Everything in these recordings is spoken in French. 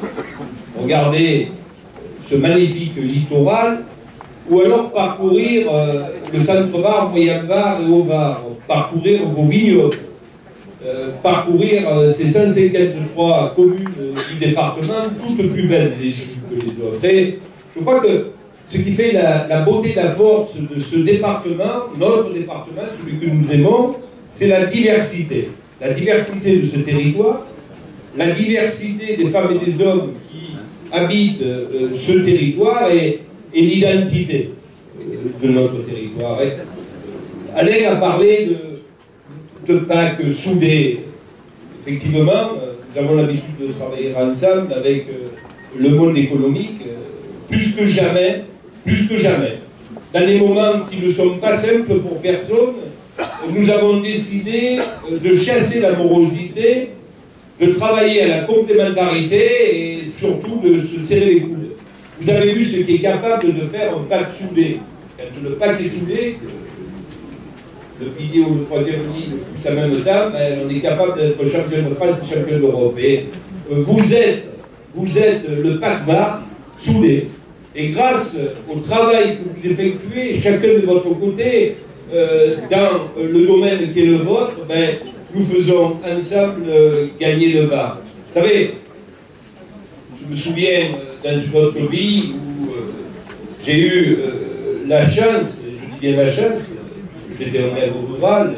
regarder ce magnifique littoral, ou alors parcourir le centre-Var, Moyen-Var et Haut-Var, parcourir vos vignobles, parcourir ces 153 communes du département, toutes plus belles les unes que les autres. Et je crois que ce qui fait la beauté, la force de ce département, notre département, celui que nous aimons, c'est la diversité. La diversité de ce territoire, la diversité des femmes et des hommes qui habitent ce territoire et l'identité de notre territoire. Et Alain a parlé de Pâques soudées. Effectivement, nous avons l'habitude de travailler ensemble avec le monde économique, plus que jamais, dans les moments qui ne sont pas simples pour personne, nous avons décidé de chasser la morosité, de travailler à la complémentarité et surtout de se serrer les coudes. Vous avez vu ce qui est capable de faire un Pâques soudé. Quand le Pâques est soudé, le pilier ou le troisième lit le plus en même temps, on est capable d'être champion de France et champion d'Europe. Et vous êtes le Pâques Var soudé. Et grâce au travail que vous effectuez, chacun de votre côté, dans le domaine qui est le vôtre, nous faisons ensemble gagner le Var. Vous savez, je me souviens dans une autre vie où j'ai eu la chance, je dis bien la chance, j'étais un maire rural,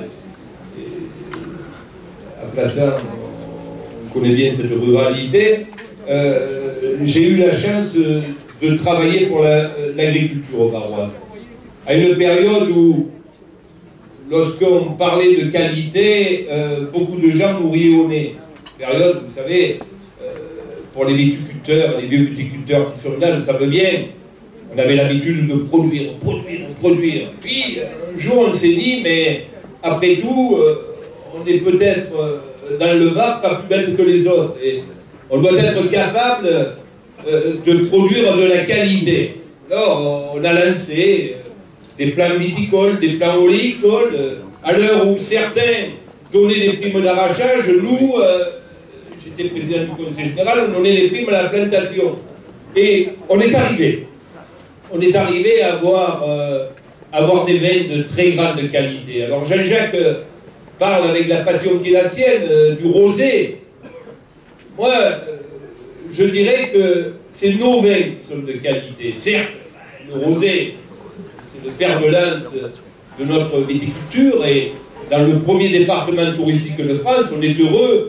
à Flassan, on connaît bien cette ruralité, j'ai eu la chance de travailler pour l'agriculture varoise. À une période où, lorsqu'on parlait de qualité, beaucoup de gens nous riaient au nez. Période, vous savez, pour les viticulteurs, les vieux viticulteurs qui sont là, le savent bien, on avait l'habitude de produire. Puis, un jour, on s'est dit, mais après tout, on est peut-être dans le Var pas plus bête que les autres. Et on doit être capable de produire de la qualité. Alors, on a lancé des plans viticoles, des plans oléicoles. À l'heure où certains donnaient des primes d'arrachage, nous, j'étais président du conseil général, on donnait des primes à la plantation. Et on est arrivé. On est arrivé à avoir des vins de très grande qualité. Alors Jean-Jacques parle avec la passion qui est la sienne, du rosé. Moi, je dirais que c'est nos vins qui sont de qualité. Certes, le rosé, c'est le fer de lance de notre viticulture, et dans le premier département touristique de France, on est heureux,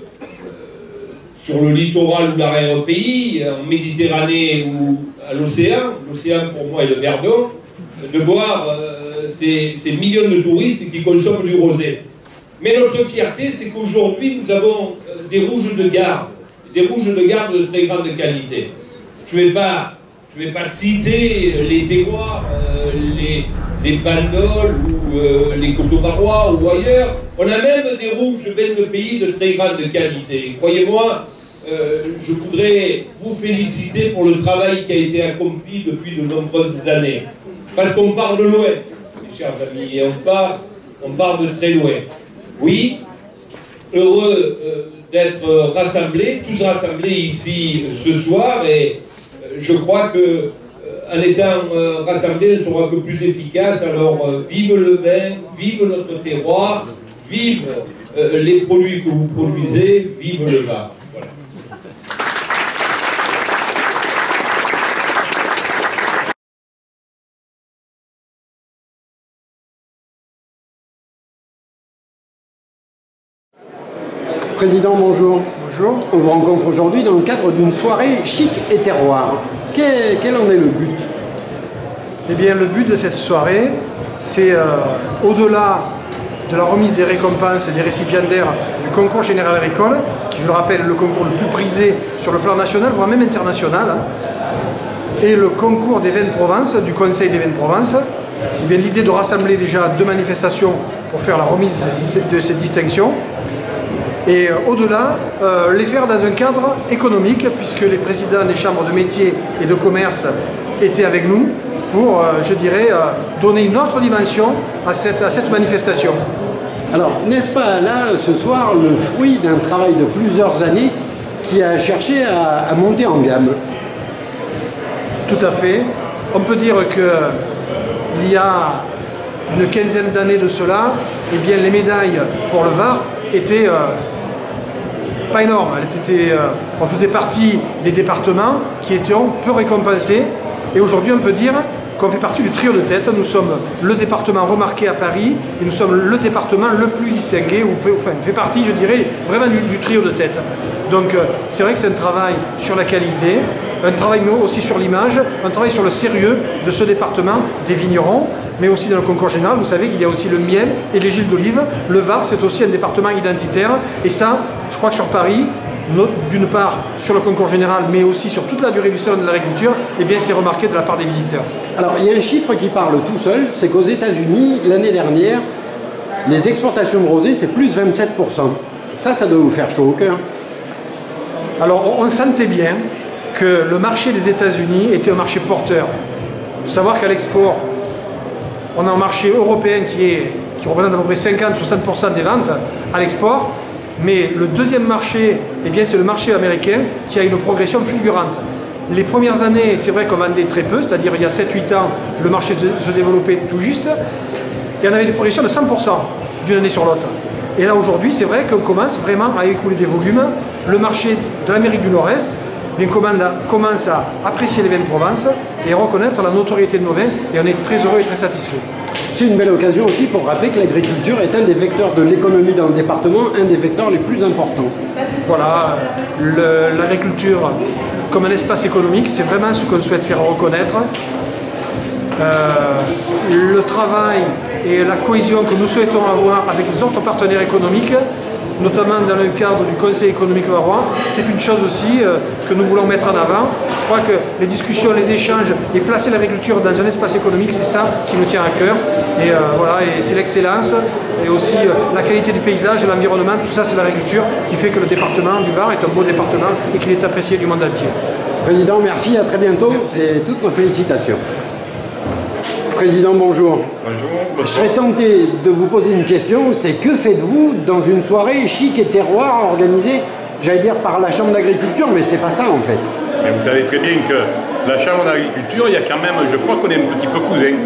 sur le littoral ou l'arrière-pays, en Méditerranée ou à l'océan pour moi est le Verdon, de voir ces millions de touristes qui consomment du rosé. Mais notre fierté, c'est qu'aujourd'hui, nous avons des rouges de garde, de très grande qualité. Je ne vais pas citer les terroirs, les bandoles ou les coteaux-varois ou ailleurs. On a même des rouges vins de pays de très grande qualité. Croyez-moi, je voudrais vous féliciter pour le travail qui a été accompli depuis de nombreuses années. Parce qu'on part de loin, mes chers amis, et on part de très loin. Oui, heureux d'être rassemblés, tous rassemblés ici ce soir, et je crois que en étant rassemblés, on sera que plus efficace. Alors vive le vin, vive notre terroir, vive les produits que vous produisez, vive le Var. Voilà. Président, bonjour. Bonjour. On vous rencontre aujourd'hui dans le cadre d'une soirée chic et terroir. Quel en est le but? Eh bien, le but de cette soirée, c'est au-delà de la remise des récompenses et des récipiendaires du concours général agricole, qui, je le rappelle, est le concours le plus prisé sur le plan national, voire même international, et le concours des vins de Provence, du Conseil des vins de Provence. Eh bien, l'idée de rassembler déjà 2 manifestations pour faire la remise de ces distinctions. Et au-delà, les faire dans un cadre économique, puisque les présidents des chambres de métiers et de commerce étaient avec nous pour, je dirais, donner une autre dimension à cette manifestation. Alors, n'est-ce pas là, ce soir, le fruit d'un travail de plusieurs années qui a cherché à monter en gamme. Tout à fait. On peut dire qu'il y a une quinzaine d'années de cela, eh bien, les médailles pour le Var étaient pas énormes. On faisait partie des départements qui étaient peu récompensés. Et aujourd'hui, on peut dire qu'on fait partie du trio de tête. Nous sommes le département remarqué à Paris et nous sommes le département le plus distingué, enfin, on fait partie, je dirais, vraiment du trio de tête. Donc, c'est vrai que c'est un travail sur la qualité, un travail aussi sur l'image, un travail sur le sérieux de ce département, des vignerons, mais aussi dans le concours général. Vous savez qu'il y a aussi le miel et les huiles d'olive. Le Var, c'est aussi un département identitaire. Et ça, je crois que sur Paris, d'une part sur le concours général, mais aussi sur toute la durée du salon de l'agriculture, eh bien c'est remarqué de la part des visiteurs. Alors il y a un chiffre qui parle tout seul, c'est qu'aux États-Unis, l'année dernière, les exportations de rosé, c'est plus 27%. Ça doit vous faire chaud au cœur. Alors on sentait bien que le marché des États-Unis était un marché porteur. Il faut savoir qu'à l'export, on a un marché européen qui représente à peu près 50-60% des ventes à l'export. Mais le deuxième marché, eh bien, c'est le marché américain qui a une progression fulgurante. Les premières années, c'est vrai qu'on vendait très peu, c'est-à-dire il y a 7-8 ans, le marché se développait tout juste, et on avait des progressions de 100% d'une année sur l'autre. Et là aujourd'hui, c'est vrai qu'on commence vraiment à écouler des volumes. Le marché de l'Amérique du Nord-Est commence à apprécier les vins de Provence et à reconnaître la notoriété de nos vins, et on est très heureux et très satisfait. C'est une belle occasion aussi pour rappeler que l'agriculture est un des vecteurs de l'économie dans le département, un des vecteurs les plus importants. Voilà, l'agriculture comme un espace économique, c'est vraiment ce qu'on souhaite faire reconnaître. Le travail et la cohésion que nous souhaitons avoir avec les autres partenaires économiques, notamment dans le cadre du Conseil économique varois, c'est une chose aussi que nous voulons mettre en avant. Je crois que les discussions, les échanges et placer l'agriculture dans un espace économique, c'est ça qui nous tient à cœur. Et voilà, et c'est l'excellence et aussi la qualité du paysage et l'environnement, tout ça c'est l'agriculture qui fait que le département du Var est un beau département et qu'il est apprécié du monde entier. Président, merci, à très bientôt. Merci. Et toutes nos félicitations. Président, bonjour. Bonjour. Je serais tenté de vous poser une question, c'est que faites-vous dans une soirée chic et terroir organisée, j'allais dire par la Chambre d'agriculture, mais c'est pas ça en fait. Mais vous savez très bien que la Chambre d'agriculture, il y a quand même, je crois qu'on est un petit peu cousins.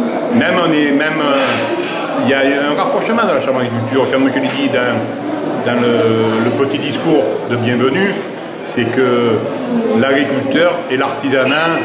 Il y a un rapprochement dans la Chambre d'agriculture, comme je l'ai dit dans le petit discours de bienvenue, c'est que l'agriculteur est l'artisanat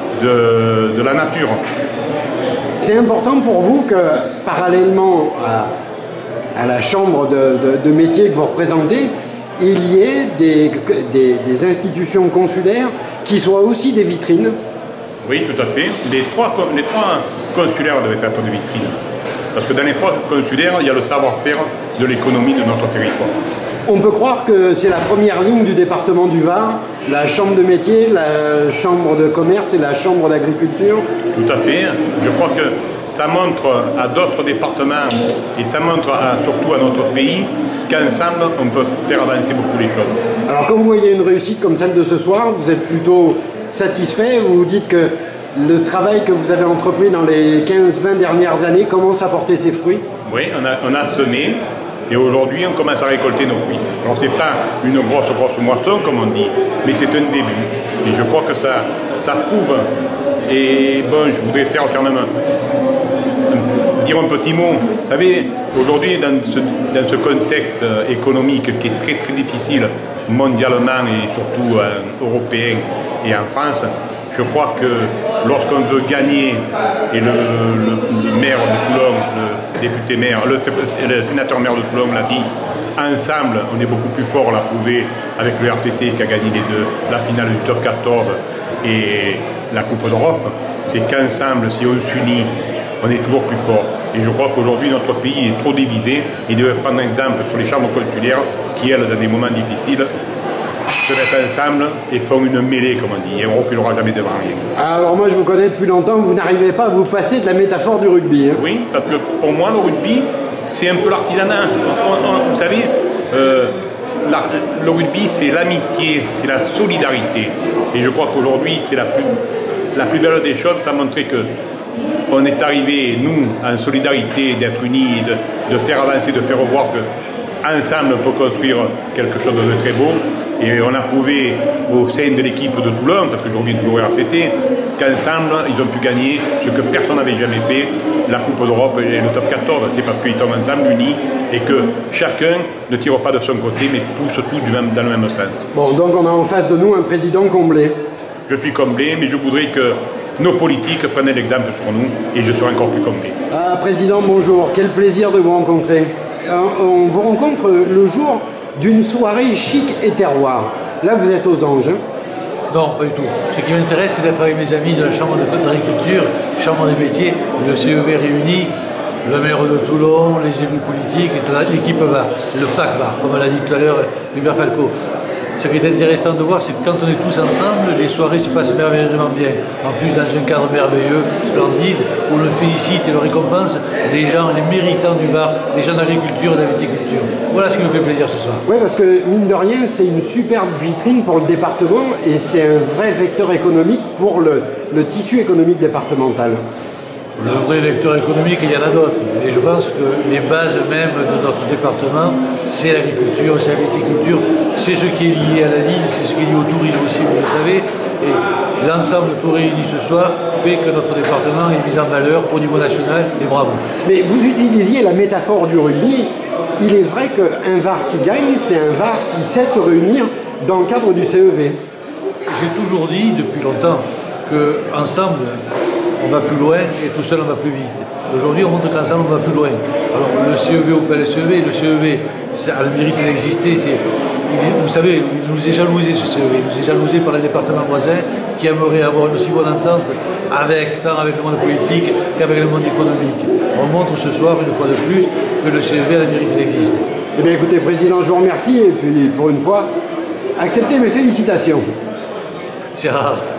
de la nature. C'est important pour vous que, parallèlement à la chambre de métier que vous représentez, il y ait des institutions consulaires qui soient aussi des vitrines? Oui, tout à fait. Les trois consulaires doivent être des vitrines. Parce que dans les trois consulaires, il y a le savoir-faire de l'économie de notre territoire. On peut croire que c'est la première ligne du département du Var, la chambre de métier, la chambre de commerce et la chambre d'agriculture. Tout à fait. Je crois que ça montre à d'autres départements et ça montre surtout à notre pays qu'ensemble, on peut faire avancer beaucoup les choses. Alors quand vous voyez une réussite comme celle de ce soir, vous êtes plutôt satisfait? Vous vous dites que le travail que vous avez entrepris dans les 15-20 dernières années commence à porter ses fruits? Oui, on a semé. Et aujourd'hui, on commence à récolter nos fruits. Alors, ce n'est pas une grosse moisson, comme on dit, mais c'est un début. Et je crois que ça prouve. Et bon, je voudrais faire quand même dire un petit mot. Vous savez, aujourd'hui, dans ce contexte économique qui est très très difficile, mondialement et surtout européen et en France, je crois que lorsqu'on veut gagner, et le maire de Toulon, le député maire, le sénateur maire de Toulon l'a dit, ensemble, on est beaucoup plus fort, on l'a prouvé avec le RCT qui a gagné les deux, la finale du top 14 et la Coupe d'Europe. C'est qu'ensemble, si on s'unit, on est toujours plus fort. Et je crois qu'aujourd'hui, notre pays est trop divisé. Il devait prendre un exemple sur les chambres consulaires qui, elles, dans des moments difficiles, se mettent ensemble et font une mêlée, comme on dit, et on ne reculera jamais devant rien. Alors moi, je vous connais depuis longtemps, vous n'arrivez pas à vous passer de la métaphore du rugby. Hein. Oui, parce que pour moi, le rugby, c'est un peu l'artisanat. Vous savez, le rugby, c'est l'amitié, c'est la solidarité. Et je crois qu'aujourd'hui, c'est la plus belle des choses, ça montrait que on est arrivé, nous, en solidarité, d'être unis, de faire avancer, de faire voir que ensemble on peut construire quelque chose de très beau. Et on a prouvé au sein de l'équipe de Toulon, parce que j'aurais toujours RCT, qu'ensemble, ils ont pu gagner ce que personne n'avait jamais fait, la Coupe d'Europe et le top 14. C'est parce qu'ils sont ensemble unis et que chacun ne tire pas de son côté, mais pousse tout dans le même sens. Bon, donc on a en face de nous un président comblé. Je suis comblé, mais je voudrais que nos politiques prennent l'exemple sur nous et je serai encore plus comblé. Ah, Président, bonjour. Quel plaisir de vous rencontrer. On vous rencontre le jour d'une soirée chic et terroir. Là, vous êtes aux Anges. Hein? Non, pas du tout. Ce qui m'intéresse, c'est d'être avec mes amis de la Chambre d'agriculture, Chambre des métiers, le CEV réuni, le maire de Toulon, les élus politiques, l'équipe VAR, le PAC VAR, comme l'a dit tout à l'heure Hubert Falco. Ce qui est intéressant de voir, c'est que quand on est tous ensemble, les soirées se passent merveilleusement bien. En plus, dans un cadre merveilleux, splendide, où on félicite et on récompense les gens, les méritants du Var, les gens d'agriculture et de la viticulture. Voilà ce qui nous fait plaisir ce soir. Oui, parce que mine de rien, c'est une superbe vitrine pour le département et c'est un vrai vecteur économique pour le tissu économique départemental. Le vrai vecteur économique, il y en a d'autres. Et je pense que les bases mêmes de notre département, c'est l'agriculture, c'est la viticulture, c'est ce qui est lié à la ligne, c'est ce qui est lié au tourisme aussi, vous le savez. Et l'ensemble de tout réuni ce soir fait que notre département est mis en valeur au niveau national, et bravo. Mais vous utilisiez la métaphore du rugby. Il est vrai qu'un VAR qui gagne, c'est un VAR qui sait se réunir dans le cadre du CEV. J'ai toujours dit depuis longtemps qu'ensemble, on va plus loin et tout seul on va plus vite. Aujourd'hui, on montre qu'ensemble on va plus loin. Alors le CEV ou pas le CEV ça a le mérite d'exister. Vous savez, il nous est jalousé ce CEV, il nous est jalousé par les départements voisins qui aimeraient avoir une aussi bonne entente tant avec le monde politique qu'avec le monde économique. On montre ce soir, une fois de plus, que le CEV a le mérite d'exister. Eh bien écoutez, Président, je vous remercie et puis pour une fois, acceptez mes félicitations. C'est rare.